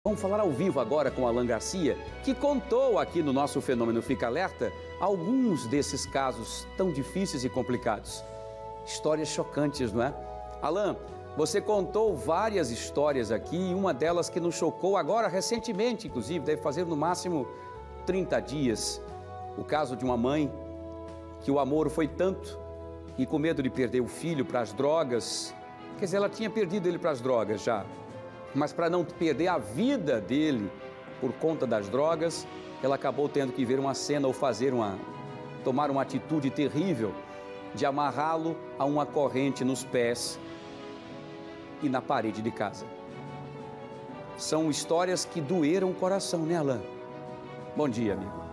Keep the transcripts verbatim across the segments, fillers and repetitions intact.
Vamos falar ao vivo agora com Alan Garcia, que contou aqui no nosso Fenômeno Fica Alerta alguns desses casos tão difíceis e complicados. Histórias chocantes, não é? Alan, você contou várias histórias aqui e uma delas que nos chocou agora recentemente, inclusive, deve fazer no máximo trinta dias. O caso de uma mãe que o amor foi tanto e com medo de perder o filho para as drogas, quer dizer, ela tinha perdido ele para as drogas já, mas para não perder a vida dele por conta das drogas, ela acabou tendo que ver uma cena ou fazer uma, tomar uma atitude terrível de amarrá-lo a uma corrente nos pés e na parede de casa. São histórias que doeram o coração, né, Alan? Bom dia, amigo.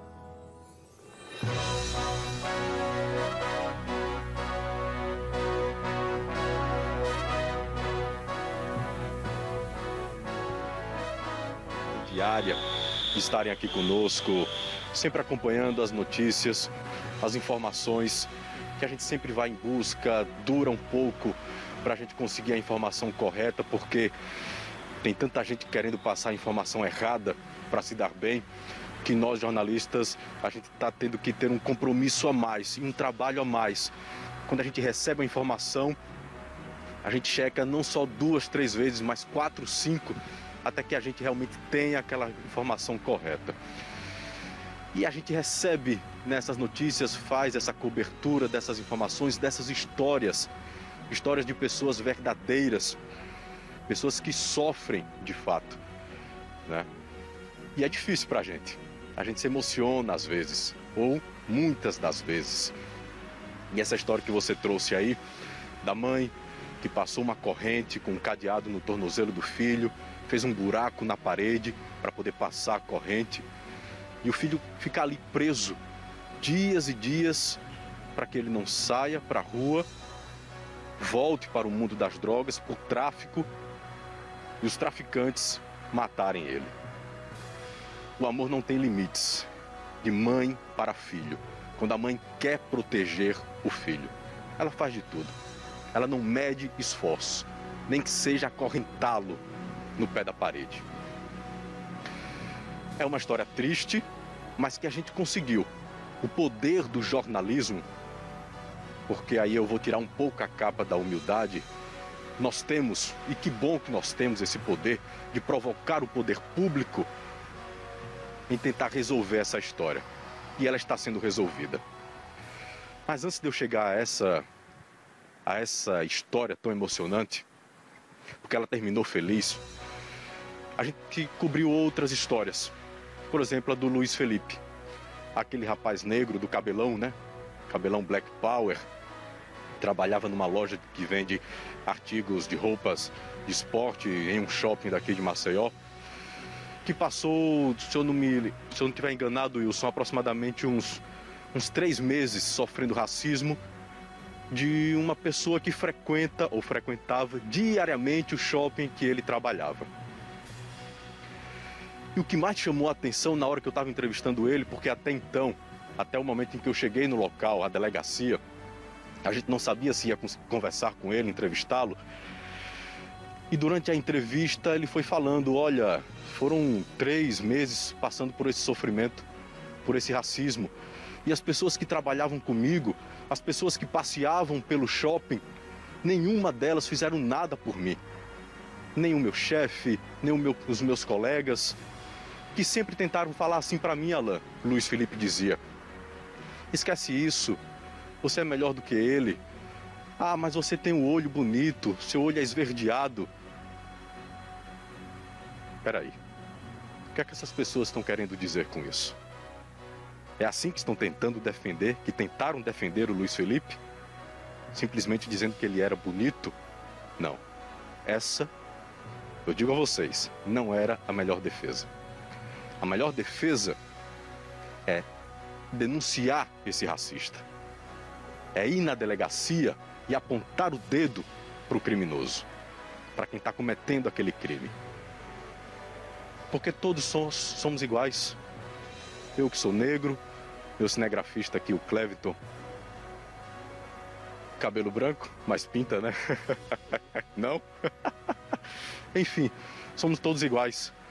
Diária, estarem aqui conosco, sempre acompanhando as notícias, as informações que a gente sempre vai em busca, dura um pouco para a gente conseguir a informação correta, porque tem tanta gente querendo passar a informação errada para se dar bem, que nós jornalistas, a gente está tendo que ter um compromisso a mais, um trabalho a mais. Quando a gente recebe a informação, a gente checa não só duas, três vezes, mas quatro, cinco, até que a gente realmente tenha aquela informação correta. E a gente recebe nessas notícias, faz essa cobertura dessas informações, dessas histórias, histórias de pessoas verdadeiras, pessoas que sofrem de fato, né? E é difícil para a gente, a gente se emociona às vezes, ou muitas das vezes. E essa história que você trouxe aí, da mãe que passou uma corrente com um cadeado no tornozelo do filho, fez um buraco na parede para poder passar a corrente, e o filho fica ali preso dias e dias para que ele não saia para a rua, volte para o mundo das drogas, por tráfico, e os traficantes matarem ele. O amor não tem limites, de mãe para filho. Quando a mãe quer proteger o filho, ela faz de tudo. Ela não mede esforço, nem que seja acorrentá-lo no pé da parede. É uma história triste, mas que a gente conseguiu. O poder do jornalismo, porque aí eu vou tirar um pouco a capa da humildade, nós temos, e que bom que nós temos esse poder de provocar o poder público em tentar resolver essa história. E ela está sendo resolvida. Mas antes de eu chegar a essa, a essa história tão emocionante, porque ela terminou feliz, a gente cobriu outras histórias. Por exemplo, a do Luiz Felipe, aquele rapaz negro do cabelão, né? Cabelão Black Power, trabalhava numa loja que vende artigos de roupas de esporte em um shopping daqui de Maceió, que passou, se eu não me, se eu não estiver enganado, Wilson, aproximadamente uns, uns três meses sofrendo racismo de uma pessoa que frequenta ou frequentava diariamente o shopping que ele trabalhava. E o que mais chamou a atenção na hora que eu estava entrevistando ele, porque até então, até o momento em que eu cheguei no local, a delegacia, a gente não sabia se ia conversar com ele, entrevistá-lo. E durante a entrevista ele foi falando, olha, foram três meses passando por esse sofrimento, por esse racismo. E as pessoas que trabalhavam comigo, as pessoas que passeavam pelo shopping, nenhuma delas fizeram nada por mim. Nem o meu chefe, nem o meu, os meus colegas, que sempre tentaram falar assim para mim, Alan, Luiz Felipe dizia. Esquece isso, você é melhor do que ele. Ah, mas você tem um olho bonito, seu olho é esverdeado. Peraí, o que é que essas pessoas estão querendo dizer com isso? É assim que estão tentando defender, que tentaram defender o Luiz Felipe? Simplesmente dizendo que ele era bonito? Não, essa, eu digo a vocês, não era a melhor defesa. A melhor defesa é denunciar esse racista. É ir na delegacia e apontar o dedo para o criminoso, para quem está cometendo aquele crime. Porque todos somos, somos iguais. Eu que sou negro, meu cinegrafista aqui, o Cleviton, cabelo branco, mas pinta, né? Não? Enfim, somos todos iguais.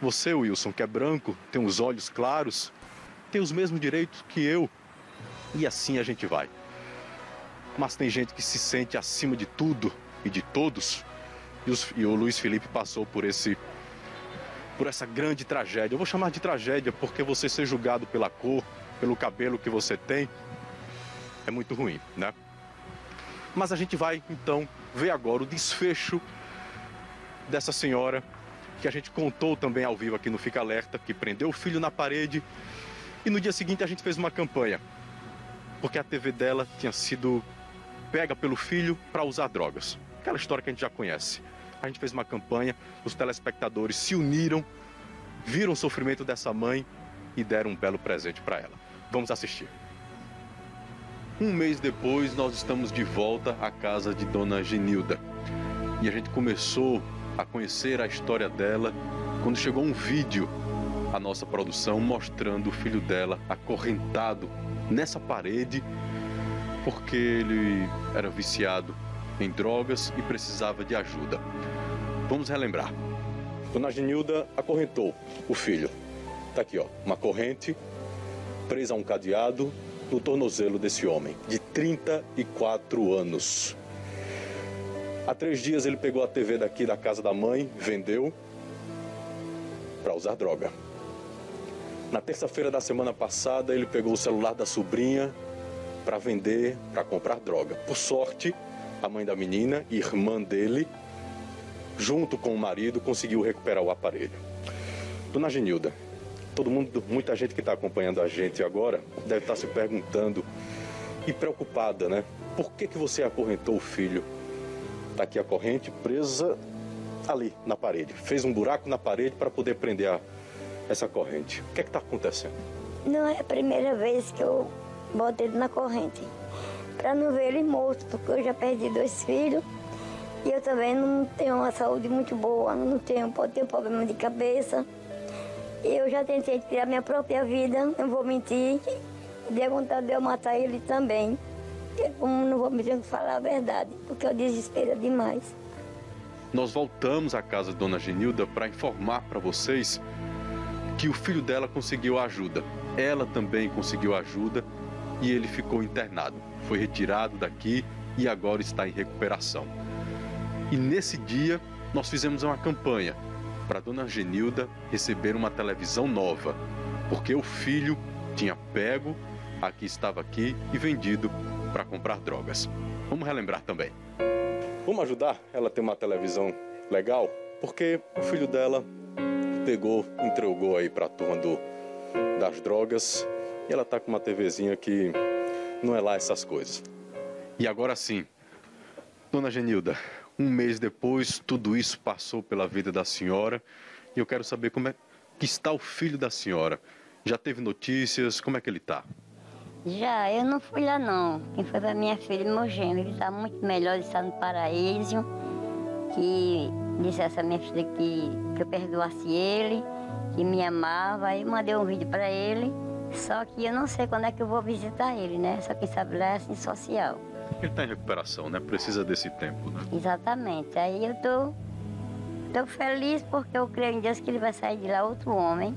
Você, Wilson, que é branco, tem os olhos claros, tem os mesmos direitos que eu. E assim a gente vai. Mas tem gente que se sente acima de tudo e de todos. E, os, e o Luiz Felipe passou por esse, por essa grande tragédia. Eu vou chamar de tragédia porque você ser julgado pela cor, pelo cabelo que você tem, é muito ruim, né? Mas a gente vai, então, ver agora o desfecho dessa senhora, que a gente contou também ao vivo aqui no Fica Alerta, que prendeu o filho na parede. E no dia seguinte a gente fez uma campanha, porque a T V dela tinha sido pega pelo filho para usar drogas. Aquela história que a gente já conhece. A gente fez uma campanha, os telespectadores se uniram, viram o sofrimento dessa mãe e deram um belo presente para ela. Vamos assistir. Um mês depois, nós estamos de volta à casa de Dona Genilda. E a gente começou a conhecer a história dela quando chegou um vídeo à nossa produção mostrando o filho dela acorrentado nessa parede porque ele era viciado em drogas e precisava de ajuda. Vamos relembrar. Dona Genilda acorrentou o filho. Tá aqui, ó, uma corrente presa a um cadeado no tornozelo desse homem, de trinta e quatro anos. Há três dias ele pegou a T V daqui da casa da mãe, vendeu para usar droga. Na terça-feira da semana passada, ele pegou o celular da sobrinha para vender, para comprar droga. Por sorte, a mãe da menina, irmã dele, junto com o marido, conseguiu recuperar o aparelho. Dona Genilda, todo mundo, muita gente que está acompanhando a gente agora deve estar se perguntando e preocupada, né? Por que que você acorrentou o filho? Está aqui a corrente presa ali na parede. Fez um buraco na parede para poder prender a, essa corrente. O que é que está acontecendo? Não é a primeira vez que eu boto ele na corrente. Para não ver ele morto, porque eu já perdi dois filhos. E eu também não tenho uma saúde muito boa, não tenho, pode ter um problema de cabeça. Eu já tentei tirar minha própria vida, não vou mentir. Deu vontade de eu matar ele também. Eu não vou me ter que falar a verdade, porque o desespero é demais. Nós voltamos à casa de Dona Genilda para informar para vocês que o filho dela conseguiu ajuda. Ela também conseguiu ajuda e ele ficou internado. Foi retirado daqui e agora está em recuperação. E nesse dia nós fizemos uma campanha para Dona Genilda receber uma televisão nova, porque o filho tinha pego, aqui estava aqui e vendido para comprar drogas. Vamos relembrar também. Vamos ajudar ela a ter uma televisão legal, porque o filho dela pegou, entregou aí para a turma do, das drogas e ela tá com uma TVzinha que não é lá essas coisas. E agora sim, Dona Genilda, um mês depois, tudo isso passou pela vida da senhora e eu quero saber como é que está o filho da senhora. Já teve notícias? Como é que ele está? Já, eu não fui lá não. Quem foi para minha filha e meu gêmeo. Ele está muito melhor, ele está no paraíso. Que disse essa minha filha que, que eu perdoasse ele, que me amava. Aí eu mandei um vídeo para ele. Só que eu não sei quando é que eu vou visitar ele, né? Só quem sabe lá é assim social. Ele está em recuperação, né? Precisa desse tempo, né? Exatamente. Aí eu tô, tô feliz porque eu creio em Deus que ele vai sair de lá outro homem.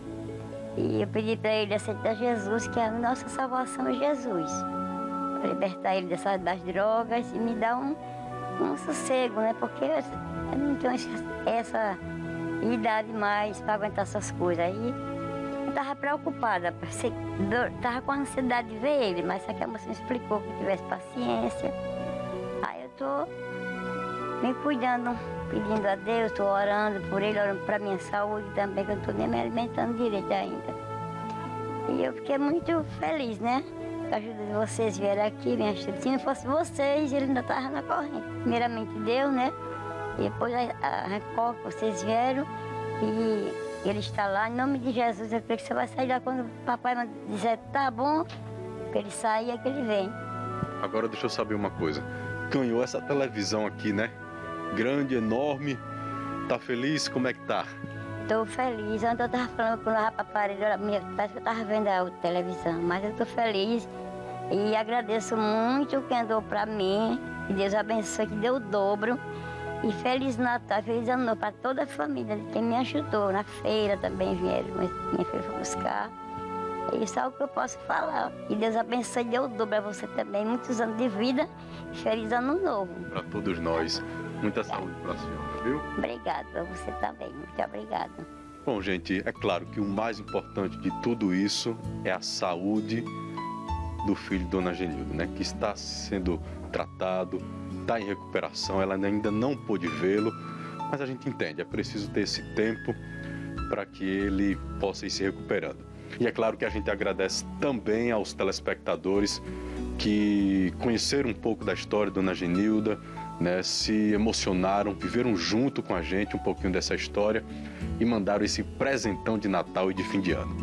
E eu pedi para ele aceitar Jesus, que a nossa salvação é Jesus. Para libertar ele dessas, das drogas e me dar um, um sossego, né? Porque eu, eu não tenho essa idade mais para aguentar essas coisas. Aí eu estava preocupada, estava com ansiedade de ver ele, mas só que a moça me explicou que tivesse paciência. Aí eu estou me cuidando, pedindo a Deus, estou orando por ele, orando para a minha saúde também, que eu não estou nem me alimentando direito ainda. E eu fiquei muito feliz, né? Com a ajuda de vocês vieram aqui, minha filha. Se não fosse vocês, ele ainda estava na corrente. Primeiramente Deus, né? E depois a, a Record, vocês vieram e ele está lá. Em nome de Jesus, eu creio que você vai sair lá quando o papai dizer tá bom, que ele sair é que ele vem. Agora deixa eu saber uma coisa. Ganhou essa televisão aqui, né? Grande, enorme. Tá feliz? Como é que tá? Tô feliz. Ontem eu tava falando com o rapaz parede, parece que eu tava vendo a televisão, mas eu tô feliz e agradeço muito quem andou pra mim. Que Deus abençoe, que deu o dobro. E Feliz Natal, Feliz Ano Novo para toda a família, quem me ajudou na feira também vieram, minha filha foi buscar. É isso é o que eu posso falar. E Deus abençoe e dê o dobro a você também, muitos anos de vida e Feliz Ano Novo. Para todos nós, muita saúde para a senhora, viu? Obrigada, a você também, muito obrigada. Bom, gente, é claro que o mais importante de tudo isso é a saúde do filho de Dona Genilda, né? Que está sendo tratado, está em recuperação, ela ainda não pôde vê-lo, mas a gente entende, é preciso ter esse tempo para que ele possa ir se recuperando. E é claro que a gente agradece também aos telespectadores que conheceram um pouco da história de Dona Genilda, né, se emocionaram, viveram junto com a gente um pouquinho dessa história e mandaram esse presentão de Natal e de fim de ano.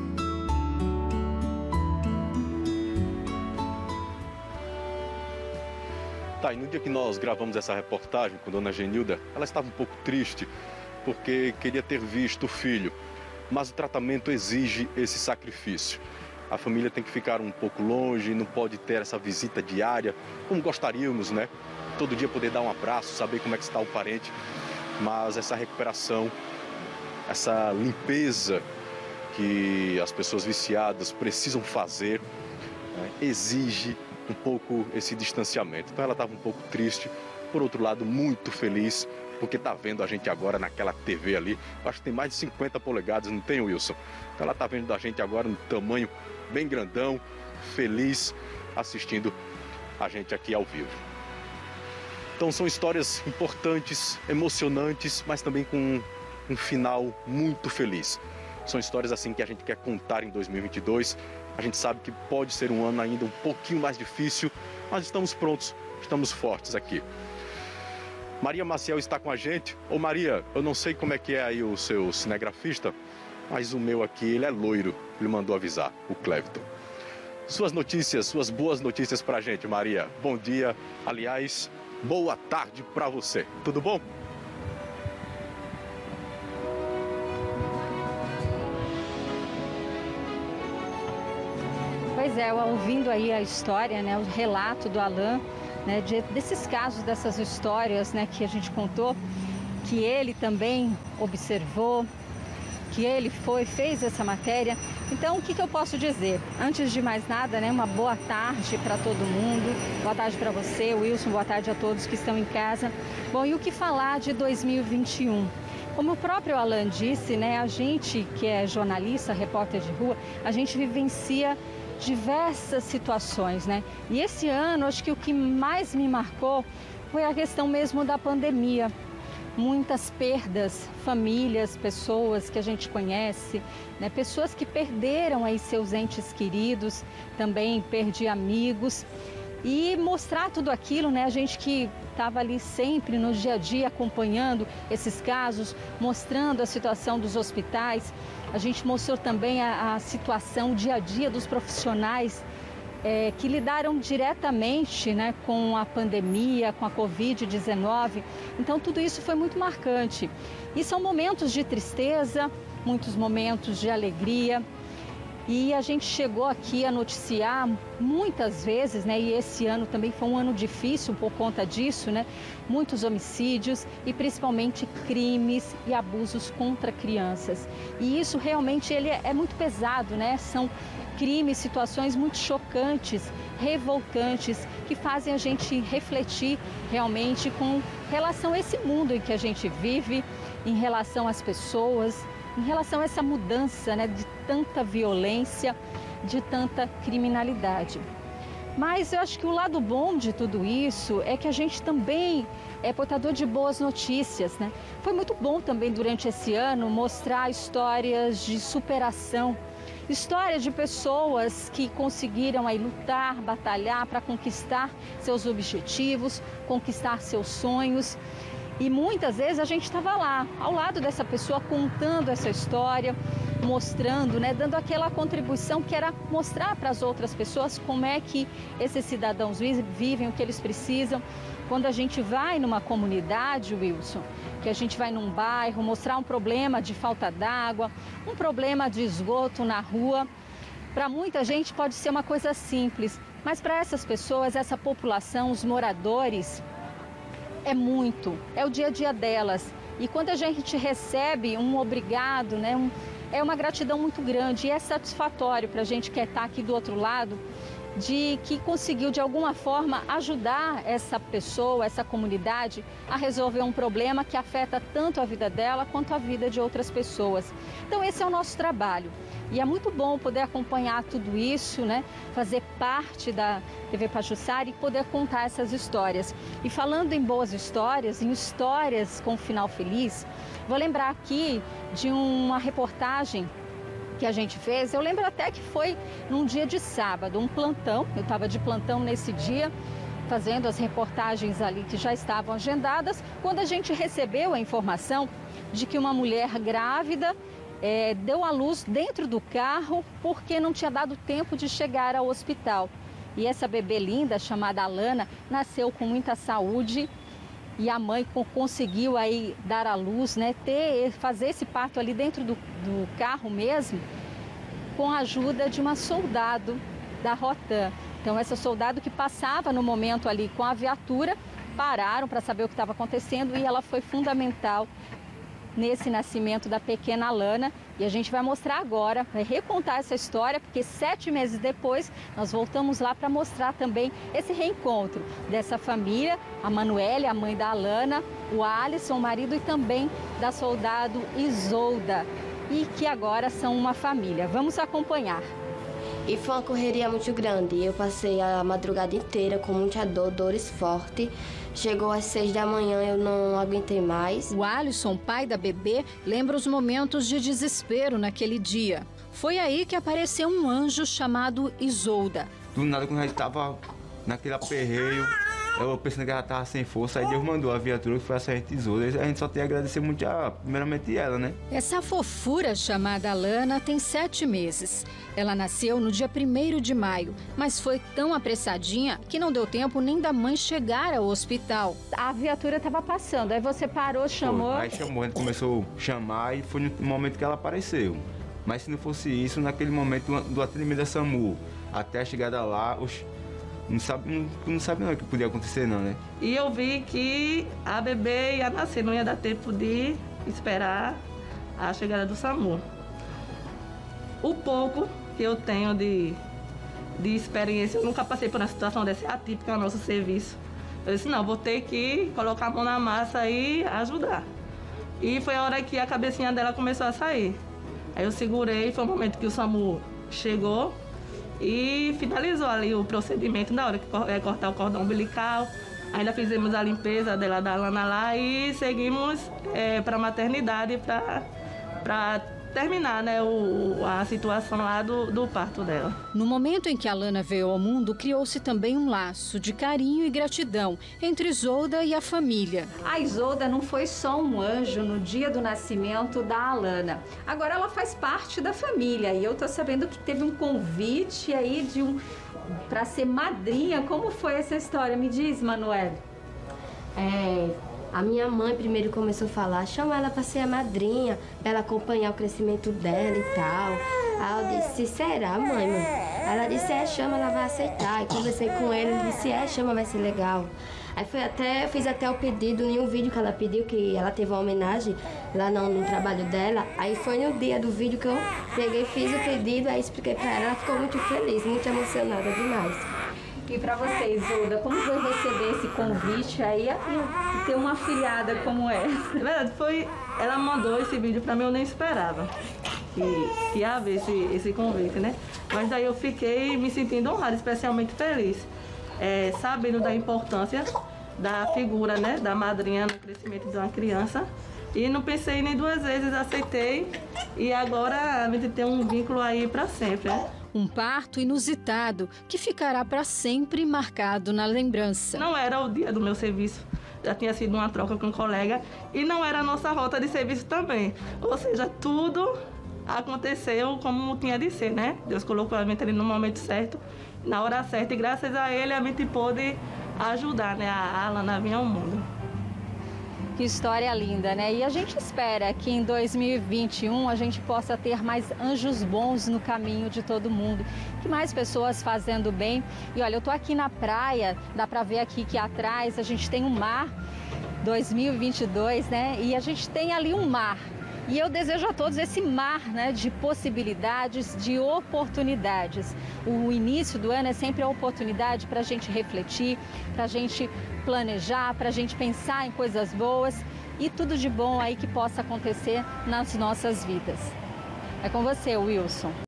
Tá, e no dia que nós gravamos essa reportagem com Dona Genilda, ela estava um pouco triste porque queria ter visto o filho, mas o tratamento exige esse sacrifício. A família tem que ficar um pouco longe, não pode ter essa visita diária, como gostaríamos, né? Todo dia poder dar um abraço, saber como é que está o parente, mas essa recuperação, essa limpeza que as pessoas viciadas precisam fazer, né, exige um pouco esse distanciamento. Então ela estava um pouco triste, por outro lado muito feliz, porque está vendo a gente agora naquela T V ali, acho que tem mais de cinquenta polegadas, não tem, Wilson? Então ela está vendo a gente agora no tamanho bem grandão, feliz, assistindo a gente aqui ao vivo. Então são histórias importantes, emocionantes, mas também com um final muito feliz. São histórias assim que a gente quer contar em dois mil e vinte e dois. A gente sabe que pode ser um ano ainda um pouquinho mais difícil, mas estamos prontos, estamos fortes aqui. Maria Maciel está com a gente. Ô Maria, eu não sei como é que é aí o seu cinegrafista, mas o meu aqui, ele é loiro, ele mandou avisar, o Cleviton. Suas notícias, suas boas notícias pra gente, Maria. Bom dia, aliás, boa tarde pra você. Tudo bom? Pois é, ouvindo aí a história, né, o relato do Alan, né, de, desses casos, dessas histórias, né, que a gente contou, que ele também observou, que ele foi, fez essa matéria. Então, o que, que eu posso dizer? Antes de mais nada, né, uma boa tarde para todo mundo. Boa tarde para você, Wilson, boa tarde a todos que estão em casa. Bom, e o que falar de dois mil e vinte e um? Como o próprio Alan disse, né, a gente que é jornalista, repórter de rua, a gente vivencia diversas situações, né? E esse ano, acho que o que mais me marcou foi a questão mesmo da pandemia. Muitas perdas, famílias, pessoas que a gente conhece, né? Pessoas que perderam aí seus entes queridos, também perdi amigos. E mostrar tudo aquilo, né? A gente que estava ali sempre no dia a dia acompanhando esses casos, mostrando a situação dos hospitais. A gente mostrou também a, a situação, o dia a dia dos profissionais é, que lidaram diretamente, né, com a pandemia, com a covid dezenove. Então tudo isso foi muito marcante. E são momentos de tristeza, muitos momentos de alegria. E a gente chegou aqui a noticiar muitas vezes, né? E esse ano também foi um ano difícil por conta disso, né? Muitos homicídios e principalmente crimes e abusos contra crianças. E isso realmente ele é muito pesado, né? São crimes, situações muito chocantes, revoltantes, que fazem a gente refletir realmente com relação a esse mundo em que a gente vive, em relação às pessoas, em relação a essa mudança, né, de tanta violência, de tanta criminalidade. Mas eu acho que o lado bom de tudo isso é que a gente também é portador de boas notícias, né? Foi muito bom também durante esse ano mostrar histórias de superação, histórias de pessoas que conseguiram aí lutar, batalhar para conquistar seus objetivos, conquistar seus sonhos. E muitas vezes a gente estava lá, ao lado dessa pessoa, contando essa história, mostrando, né, dando aquela contribuição que era mostrar para as outras pessoas como é que esses cidadãos vivem, o que eles precisam. Quando a gente vai numa comunidade, Wilson, que a gente vai num bairro, mostrar um problema de falta d'água, um problema de esgoto na rua, para muita gente pode ser uma coisa simples, mas para essas pessoas, essa população, os moradores, é muito, é o dia a dia delas. E quando a gente recebe um obrigado, né, um, é uma gratidão muito grande e é satisfatório para a gente que está aqui do outro lado, de que conseguiu de alguma forma ajudar essa pessoa, essa comunidade a resolver um problema que afeta tanto a vida dela quanto a vida de outras pessoas. Então esse é o nosso trabalho e é muito bom poder acompanhar tudo isso, né? Fazer parte da T V Pajuçara e poder contar essas histórias. E falando em boas histórias, em histórias com final feliz, vou lembrar aqui de uma reportagem que a gente fez. Eu lembro até que foi num dia de sábado, um plantão. Eu estava de plantão nesse dia, fazendo as reportagens ali que já estavam agendadas, quando a gente recebeu a informação de que uma mulher grávida é, deu à luz dentro do carro porque não tinha dado tempo de chegar ao hospital. E essa bebê linda, chamada Alana, nasceu com muita saúde e a mãe conseguiu aí dar à luz, né, ter, fazer esse parto ali dentro do, do carro mesmo, com a ajuda de uma soldado da Rotan. Então, essa soldado que passava no momento ali com a viatura, pararam para saber o que estava acontecendo e ela foi fundamental nesse nascimento da pequena Alana. E a gente vai mostrar agora, vai recontar essa história, porque sete meses depois nós voltamos lá para mostrar também esse reencontro dessa família, a Manuele, a mãe da Alana, o Alisson, o marido, e também da soldado Isolda, e que agora são uma família. Vamos acompanhar. E foi uma correria muito grande. Eu passei a madrugada inteira com muita dor, dores fortes. Chegou às seis da manhã, eu não aguentei mais. O Alisson, pai da bebê, lembra os momentos de desespero naquele dia. Foi aí que apareceu um anjo chamado Isolda. Do nada, quando a gente estava naquele aperreio, eu pensando que ela estava sem força, aí Deus mandou a viatura que foi a Sargento Isolda. A gente só tem a agradecer muito, a, primeiramente, ela, né? Essa fofura chamada Alana tem sete meses. Ela nasceu no dia primeiro de maio, mas foi tão apressadinha que não deu tempo nem da mãe chegar ao hospital. A viatura estava passando, aí você parou, chamou... Foi. Aí chamou, a gente começou a chamar e foi no momento que ela apareceu. Mas se não fosse isso, naquele momento do atendimento da SAMU, até a chegada lá, os... não sabe não, não sabe não o que podia acontecer não, né? E eu vi que a bebê ia nascer, não ia dar tempo de esperar a chegada do SAMU. O pouco que eu tenho de, de experiência, eu nunca passei por uma situação dessa, é atípica ao nosso serviço. Eu disse, não, vou ter que colocar a mão na massa e ajudar. E foi a hora que a cabecinha dela começou a sair. Aí eu segurei, foi o momento que o SAMU chegou e finalizou ali o procedimento, na hora que é cortar o cordão umbilical. Ainda fizemos a limpeza dela, da Alana lá, e seguimos é, para a maternidade para terminar, né, o, a situação lá do, do parto dela. No momento em que a Alana veio ao mundo, criou-se também um laço de carinho e gratidão entre Isolda e a família. A Isolda não foi só um anjo no dia do nascimento da Alana. Agora ela faz parte da família e eu tô sabendo que teve um convite aí de um para ser madrinha. Como foi essa história? Me diz, Manuele. É... A minha mãe primeiro começou a falar, chama ela para ser a madrinha, para ela acompanhar o crescimento dela e tal. Aí eu disse, será, mãe? mãe? Ela disse, é, chama, ela vai aceitar. Aí conversei com ele, ele disse, é, chama, vai ser legal. Aí foi até, fiz até o pedido em um vídeo que ela pediu, que ela teve uma homenagem lá no, no trabalho dela. Aí foi no dia do vídeo que eu peguei, fiz o pedido, aí expliquei para ela, ela ficou muito feliz, muito emocionada demais. E para você, Isolda, como foi receber esse convite aí e ter uma afilhada como essa? É verdade, foi... Ela mandou esse vídeo para mim, eu nem esperava que, que ia haver esse, esse convite, né? Mas daí eu fiquei me sentindo honrada, especialmente feliz, é, sabendo da importância da figura, né, da madrinha no crescimento de uma criança. E não pensei nem duas vezes, aceitei. E agora a gente tem um vínculo aí para sempre, né? Um parto inusitado que ficará para sempre marcado na lembrança. Não era o dia do meu serviço, já tinha sido uma troca com um colega e não era a nossa rota de serviço também. Ou seja, tudo aconteceu como tinha de ser, né? Deus colocou a gente ali no momento certo, na hora certa, e graças a ele a gente pôde ajudar, né, a Alana a vir ao mundo. Que história linda, né? E a gente espera que em dois mil e vinte e um a gente possa ter mais anjos bons no caminho de todo mundo, que mais pessoas fazendo bem. E olha, eu tô aqui na praia, dá para ver aqui que atrás a gente tem um mar dois mil e vinte e dois, né? E a gente tem ali um mar. E eu desejo a todos esse mar, né, de possibilidades, de oportunidades. O início do ano é sempre a oportunidade para a gente refletir, para a gente planejar, para a gente pensar em coisas boas e tudo de bom aí que possa acontecer nas nossas vidas. É com você, Wilson.